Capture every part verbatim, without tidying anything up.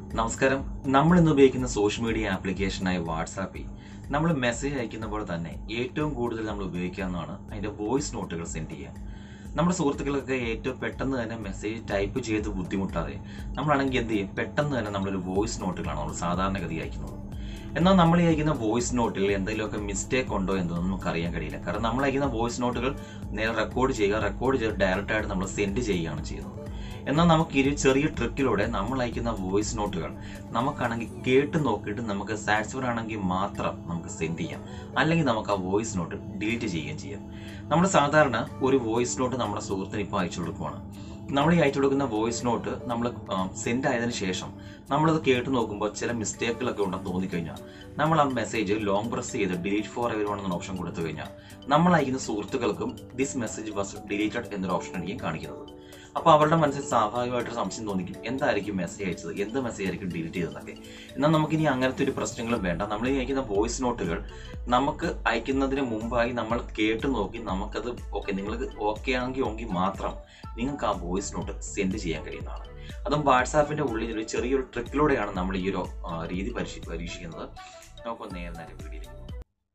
നമസ്കാരം. നമ്മൾ ഇന്ന് ഉപയോഗിക്കുന്ന സോഷ്യൽ മീഡിയ ആപ്ലിക്കേഷനായ വാട്സാപ്പിൽ നമ്മൾ മെസ്സേജ് അയക്കുന്ന പോലെ തന്നെ ഏറ്റവും കൂടുതൽ നമ്മൾ ഉപയോഗിക്കാവുന്നതാണ് അതിൻ്റെ വോയിസ് നോട്ടുകൾ സെൻഡ് ചെയ്യുക. നമ്മുടെ സുഹൃത്തുക്കൾക്ക് ഏറ്റവും പെട്ടെന്ന് തന്നെ മെസ്സേജ് ടൈപ്പ് ചെയ്ത് ബുദ്ധിമുട്ടാതെ നമ്മളാണെങ്കിൽ എന്ത് ചെയ്യും, പെട്ടെന്ന് തന്നെ നമ്മളൊരു വോയിസ് നോട്ടുകളാണ് നമ്മൾ സാധാരണഗതി അയക്കുന്നത്. എന്നാൽ നമ്മൾ അയക്കുന്ന വോയിസ് നോട്ടിൽ എന്തെങ്കിലുമൊക്കെ മിസ്റ്റേക്ക് ഉണ്ടോ എന്നൊന്നും നമുക്ക് അറിയാൻ കഴിയില്ല. കാരണം നമ്മൾ അയക്കുന്ന വോയിസ് നോട്ടുകൾ നേരെ റെക്കോർഡ് ചെയ്യുക, റെക്കോർഡ് ചെയ്ത് ഡയറക്റ്റായിട്ട് നമ്മൾ സെൻഡ് ചെയ്യുകയാണ് ചെയ്യുന്നത്. എന്നാൽ നമുക്ക് ഈ ചെറിയ ട്രിക്കിലൂടെ നമ്മൾ അയക്കുന്ന വോയിസ് നോട്ടുകൾ നമുക്കാണെങ്കിൽ കേട്ട് നോക്കിയിട്ട് നമുക്ക് സാറ്റിസ്ഫൈഡ് ആണെങ്കിൽ മാത്രം നമുക്ക് സെൻഡ് ചെയ്യാം, അല്ലെങ്കിൽ നമുക്ക് ആ വോയിസ് നോട്ട് ഡിലീറ്റ് ചെയ്യുകയും ചെയ്യാം. നമ്മൾ സാധാരണ ഒരു വോയിസ് നോട്ട് നമ്മുടെ സുഹൃത്തിന് ഇപ്പോൾ അയച്ചു കൊടുക്കുവാണ്. നമ്മൾ ഈ അയച്ചു കൊടുക്കുന്ന വോയിസ് നോട്ട് നമ്മൾ സെൻഡ് ആയതിനു ശേഷം നമ്മളത് കേട്ട് നോക്കുമ്പോൾ ചില മിസ്റ്റേക്കുകളൊക്കെ ഉണ്ടെന്ന് തോന്നിക്കഴിഞ്ഞാൽ നമ്മൾ ആ മെസ്സേജ് ലോങ് പ്രസ് ചെയ്ത് ഡിലീറ്റ് ഫോർ എവരി വൺ എന്ന ഓപ്ഷൻ കൊടുത്തു കഴിഞ്ഞാൽ നമ്മൾ അയക്കുന്ന സുഹൃത്തുക്കൾക്കും ദിസ് മെസ്സേജ് വാസ് ഡിലീറ്റഡ് എന്നൊരു ഓപ്ഷൻ ആയിരിക്കും കാണിക്കുന്നത്. അപ്പോൾ അവരുടെ മനസ്സിൽ സ്വാഭാവികമായിട്ടൊരു സംശയം തോന്നിക്കും, എന്തായിരിക്കും മെസ്സേജ് അയച്ചത്, എന്ത് മെസ്സേജ് ആയിരിക്കും ഡിലീറ്റ് ചെയ്തതൊക്കെ. എന്നാൽ നമുക്കിനി അങ്ങനത്തെ ഒരു പ്രശ്നങ്ങളും വേണ്ട. നമ്മൾ ഈ അയക്കുന്ന വോയിസ് നോട്ടുകൾ നമുക്ക് അയക്കുന്നതിന് മുമ്പായി നമ്മൾ കേട്ട് നോക്കി നമുക്കത് ഓക്കെ, നിങ്ങൾക്ക് ഓക്കെ ആണെങ്കിൽ ഓങ്കിൽ മാത്രം നിങ്ങൾക്ക് ആ വോയിസ് നോട്ട് സെൻഡ് ചെയ്യാൻ കഴിയുന്നതാണ്. അതും വാട്സാപ്പിൻ്റെ ഉള്ളിൽ ഒരു ചെറിയൊരു ട്രിക്കിലൂടെയാണ് നമ്മൾ ഈ ഒരു രീതി പരീക്ഷ പരീക്ഷിക്കുന്നത്. നമുക്ക് നേരെ നേരെ വീഡിയോയിലേക്ക് പോകാം.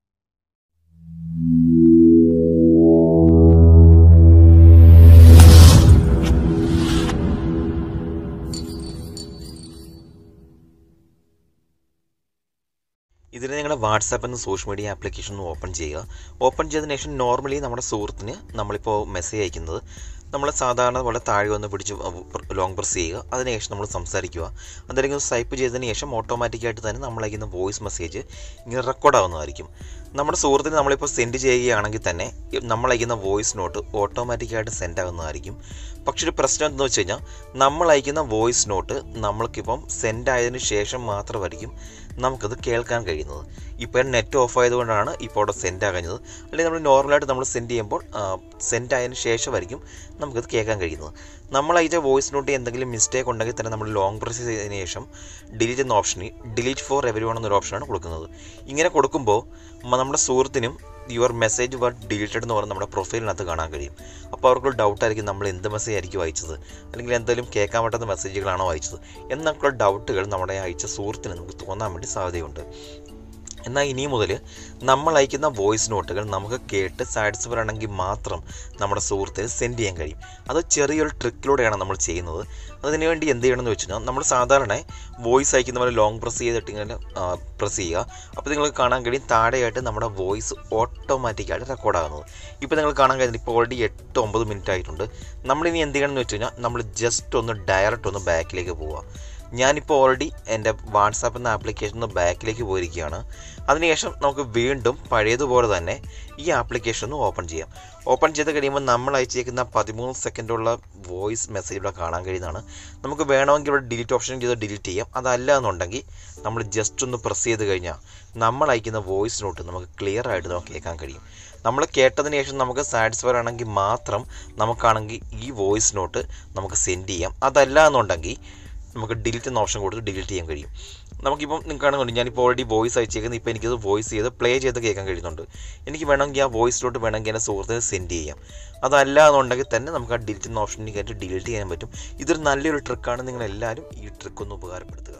ഇതിൽ നിങ്ങളുടെ വാട്സാപ്പ് എന്ന സോഷ്യൽ മീഡിയ ആപ്ലിക്കേഷൻ ഒന്ന് ഓപ്പൺ ചെയ്യുക. ഓപ്പൺ ചെയ്തതിനു ശേഷം നോർമലി നമ്മുടെ സുഹൃത്തിന് നമ്മളിപ്പോൾ മെസ്സേജ് അയക്കുന്നത് നമ്മൾ സാധാരണ പോലെ താഴെ വന്ന് പിടിച്ച് ലോങ് പ്രസ് ചെയ്യുക. അതിനുശേഷം നമ്മൾ സംസാരിക്കുക. അതെങ്കിൽ ടൈപ്പ് ചെയ്തതിന് ശേഷം ഓട്ടോമാറ്റിക്കായിട്ട് തന്നെ നമ്മൾ അയക്കുന്ന വോയിസ് മെസ്സേജ് ഇങ്ങനെ റെക്കോർഡ് ആവുന്നതായിരിക്കും. നമ്മുടെ സുഹൃത്തിന് നമ്മളിപ്പോൾ സെൻഡ് ചെയ്യുകയാണെങ്കിൽ തന്നെ നമ്മൾ അയക്കുന്ന വോയിസ് നോട്ട് ഓട്ടോമാറ്റിക്കായിട്ട് സെൻഡ് ആകുന്നതായിരിക്കും. പക്ഷെ ഒരു പ്രശ്നം എന്താണെന്ന് വെച്ച് കഴിഞ്ഞാൽ നമ്മൾ അയക്കുന്ന വോയിസ് നോട്ട് നമ്മൾക്കിപ്പം സെൻഡ് ആയതിനു ശേഷം മാത്രമായിരിക്കും നമുക്കത് കേൾക്കാൻ കഴിയുന്നത്. ഇപ്പോൾ നെറ്റ് ഓഫ് ആയതുകൊണ്ടാണ് ഇപ്പോൾ അവിടെ സെൻഡ് ആകുന്നത്. അല്ലെങ്കിൽ നമ്മൾ നോർമലായിട്ട് നമ്മൾ സെൻഡ് ചെയ്യുമ്പോൾ സെൻഡ് ആയതിനു ശേഷമായിരിക്കും നമുക്കത് കേൾക്കാൻ കഴിയുന്നത്. നമ്മൾ അയച്ച വോയിസ് നോട്ട് എന്തെങ്കിലും മിസ്റ്റേക്ക് ഉണ്ടെങ്കിൽ തന്നെ നമ്മൾ ലോങ് പ്രസ് ചെയ്തതിന് ശേഷം ഡിലീറ്റ് എന്ന ഓപ്ഷനിൽ ഡിലീറ്റ് ഫോർ എവരി വൺ എന്നൊരു ഓപ്ഷനാണ് കൊടുക്കുന്നത്. ഇങ്ങനെ കൊടുക്കുമ്പോൾ നമ്മുടെ സുഹൃത്തിനും യുവർ മെസ്സേജ് വാട്ട് ഡിലീറ്റഡ് എന്ന് പറഞ്ഞ് നമ്മുടെ പ്രൊഫൈലിനകത്ത് കാണാൻ കഴിയും. അപ്പോൾ അവർക്കൊരു ഡൗട്ടായിരിക്കും നമ്മൾ എന്ത് മെസ്സേജ് ആയിരിക്കും അയച്ചത്, അല്ലെങ്കിൽ എന്തെങ്കിലും കേൾക്കാൻ പറ്റാത്ത മെസ്സേജുകളാണോ അയച്ചത് എന്നൊക്കെയുള്ള ഡൗട്ടുകൾ നമ്മുടെ അയച്ച സുഹൃത്തിന് നമുക്ക് തോന്നാൻ വേണ്ടി സാധ്യതയുണ്ട്. എന്നാൽ ഇനി മുതൽ നമ്മൾ അയക്കുന്ന വോയിസ് നോട്ടുകൾ നമുക്ക് കേട്ട് സാറ്റിസ്ഫൈഡ് ആണെങ്കിൽ മാത്രം നമ്മുടെ സുഹൃത്തിന് സെൻഡ് ചെയ്യാൻ കഴിയും. അത് ചെറിയൊരു ട്രിക്കിലൂടെയാണ് നമ്മൾ ചെയ്യുന്നത്. അതിനുവേണ്ടി എന്ത് ചെയ്യണമെന്ന് വെച്ച് കഴിഞ്ഞാൽ നമ്മൾ സാധാരണ വോയിസ് അയക്കുന്ന പോലെ ലോങ് പ്രസ് ചെയ്തിട്ട് ഇങ്ങനെ പ്രസ് ചെയ്യുക. അപ്പോൾ നിങ്ങൾക്ക് കാണാൻ കഴിയും താഴെയായിട്ട് നമ്മുടെ വോയിസ് ഓട്ടോമാറ്റിക്കായിട്ട് റെക്കോർഡാകുന്നത്. ഇപ്പോൾ നിങ്ങൾ കാണാൻ കഴിയുന്നത് ഇപ്പോൾ ഓൾറെഡി എട്ട് ഒമ്പത് മിനിറ്റ് ആയിട്ടുണ്ട്. നമ്മളിനി എന്ത് ചെയ്യണമെന്ന് വെച്ച് കഴിഞ്ഞാൽ നമ്മൾ ജസ്റ്റ് ഒന്ന് ഡയറക്റ്റ് ഒന്ന് ബാക്കിലേക്ക് പോവുക. ഞാനിപ്പോൾ ഓൾറെഡി എൻ്റെ വാട്സാപ്പ് എന്ന ആപ്ലിക്കേഷൻ ഒന്ന് ബാക്കിലേക്ക് പോയിരിക്കുകയാണ്. അതിനുശേഷം നമുക്ക് വീണ്ടും പഴയതുപോലെ തന്നെ ഈ ആപ്ലിക്കേഷൻ ഒന്ന് ഓപ്പൺ ചെയ്യാം. ഓപ്പൺ ചെയ്ത് കഴിയുമ്പോൾ നമ്മൾ അയച്ചേക്കുന്ന പതിമൂന്ന് സെക്കൻഡുള്ള വോയിസ് മെസ്സേജ് ഇവിടെ കാണാൻ കഴിയുന്നതാണ്. നമുക്ക് വേണമെങ്കിൽ ഇവിടെ ഡിലീറ്റ് ഓപ്ഷൻ ചെയ്ത് ഡിലീറ്റ് ചെയ്യാം. അതല്ല എന്നുണ്ടെങ്കിൽ നമ്മൾ ജസ്റ്റ് ഒന്ന് പ്രസ് ചെയ്ത് കഴിഞ്ഞാൽ നമ്മൾ അയക്കുന്ന വോയിസ് നോട്ട് നമുക്ക് ക്ലിയർ ആയിട്ട് നമുക്ക് കേൾക്കാൻ കഴിയും. നമ്മൾ കേട്ടതിന് ശേഷം നമുക്ക് സാറ്റിസ്ഫൈഡ് ആണെങ്കിൽ മാത്രം നമുക്കാണെങ്കിൽ ഈ വോയിസ് നോട്ട് നമുക്ക് സെൻഡ് ചെയ്യാം. അതല്ല എന്നുണ്ടെങ്കിൽ നമുക്ക് ഡിലീറ്റ് എന്ന ഓപ്ഷൻ കൊടുത്ത് ഡിലീറ്റ് ചെയ്യാൻ കഴിയും. നമുക്കിപ്പം നിങ്ങൾക്ക് കാണുന്നുണ്ട് ഞാനിപ്പോൾ ഓൾറെഡി വോയിസ് അയച്ചേക്കുന്നത്. ഇപ്പോൾ എനിക്കത് വോയിസ് ചെയ്ത് പ്ലേ ചെയ്ത് കേൾക്കാൻ കഴിയുന്നുണ്ട്. എനിക്ക് വേണമെങ്കിൽ ആ വോയിസിലോട്ട് വേണമെങ്കിൽ എൻ്റെ സുഹൃത്തിന് സെൻഡ് ചെയ്യാം. അതല്ല എന്നുണ്ടെങ്കിൽ തന്നെ നമുക്ക് ആ ഡിലീറ്റ് എന്ന ഓപ്ഷനിൽ കയറ്റി ഡിലീറ്റ് ചെയ്യാൻ പറ്റും. ഇതൊരു നല്ലൊരു ട്രിക്കാണ്. നിങ്ങളെല്ലാവരും ഈ ട്രിക്ക് ഒന്ന് ഉപകാരപ്പെടുത്തുക.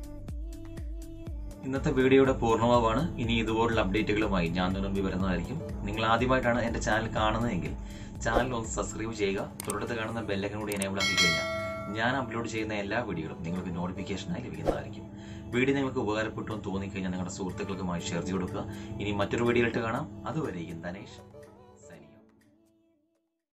ഇന്നത്തെ വീഡിയോയുടെ പൂർണ്ണമാവാണ്. ഇനി ഇതുപോലുള്ള അപ്ഡേറ്റുകളുമായി ഞാൻ മുൻപിൽ വരുന്നതായിരിക്കും. നിങ്ങൾ ആദ്യമായിട്ടാണ് എൻ്റെ ചാനൽ കാണുന്നതെങ്കിൽ ചാനൽ ഒന്ന് സബ്സ്ക്രൈബ് ചെയ്യുക. തുടർന്ന് കാണുന്ന ബെല്ലൈക്കൺ കൂടി എനേബിൾ ആക്കി കഴിഞ്ഞാൽ ഞാൻ അപ്ലോഡ് ചെയ്യുന്ന എല്ലാ വീഡിയോകളും നിങ്ങൾക്ക് നോട്ടിഫിക്കേഷനായി ലഭിക്കുന്നതായിരിക്കും. വീഡിയോ നിങ്ങൾക്ക് ഉപകാരപ്പെട്ടു എന്ന് തോന്നിക്കഴിഞ്ഞാൽ നിങ്ങളുടെ സുഹൃത്തുക്കൾക്കുമായി ഷെയർ ചെയ്ത് കൊടുക്കുക. ഇനി മറ്റൊരു വീഡിയോയിലിട്ട് കാണാം. അതുവരെയും ധനേഷ്.